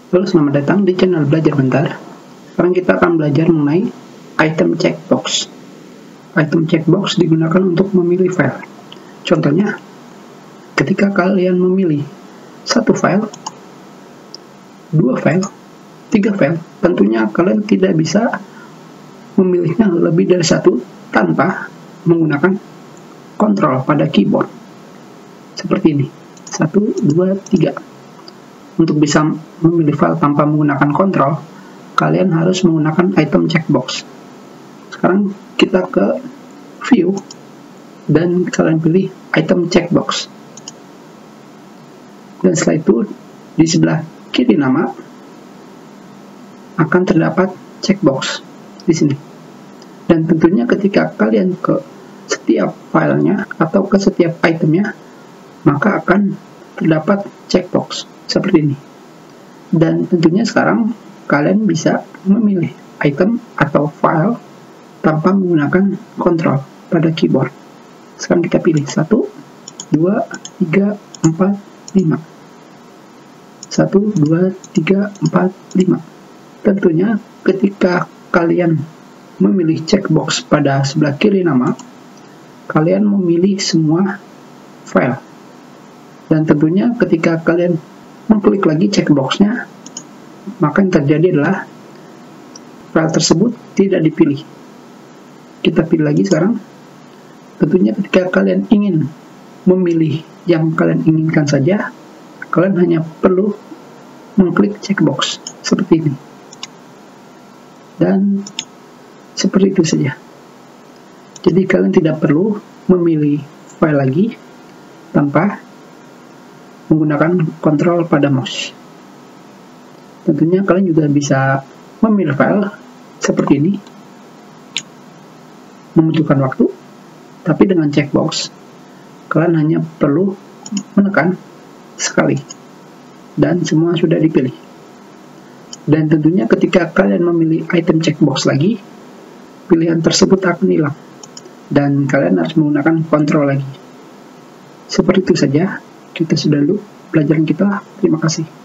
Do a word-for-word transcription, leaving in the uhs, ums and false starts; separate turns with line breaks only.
Halo, selamat datang di channel Belajar Bentar. Sekarang kita akan belajar mengenai item checkbox. Item checkbox digunakan untuk memilih file. Contohnya, ketika kalian memilih satu file, dua file, tiga file, tentunya kalian tidak bisa memilihnya lebih dari satu tanpa menggunakan kontrol pada keyboard. Seperti ini, satu, dua, tiga. Untuk bisa memilih file tanpa menggunakan kontrol, kalian harus menggunakan item checkbox. Sekarang kita ke view dan kalian pilih item checkbox. Dan setelah itu di sebelah kiri nama akan terdapat checkbox di sini. Dan tentunya ketika kalian ke setiap filenya atau ke setiap itemnya, maka akan terdapat checkbox seperti ini. Dan tentunya sekarang kalian bisa memilih item atau file tanpa menggunakan kontrol pada keyboard. Sekarang kita pilih satu, dua, tiga, empat, lima. satu, dua, tiga, empat, lima. Tentunya ketika kalian memilih checkbox pada sebelah kiri nama, kalian memilih semua file. Dan tentunya ketika kalian mengklik lagi checkboxnya, maka yang terjadi adalah file tersebut tidak dipilih. Kita pilih lagi sekarang. Tentunya ketika kalian ingin memilih yang kalian inginkan saja, kalian hanya perlu mengklik checkbox seperti ini. Dan seperti itu saja. Jadi kalian tidak perlu memilih file lagi tanpa menggunakan kontrol pada mouse. Tentunya kalian juga bisa memilih file seperti ini, membutuhkan waktu, tapi dengan checkbox kalian hanya perlu menekan sekali dan semua sudah dipilih. Dan tentunya ketika kalian memilih item checkbox lagi, pilihan tersebut akan hilang dan kalian harus menggunakan kontrol lagi. Seperti itu saja. Kita sudah dulu pelajaran kita. Terima kasih.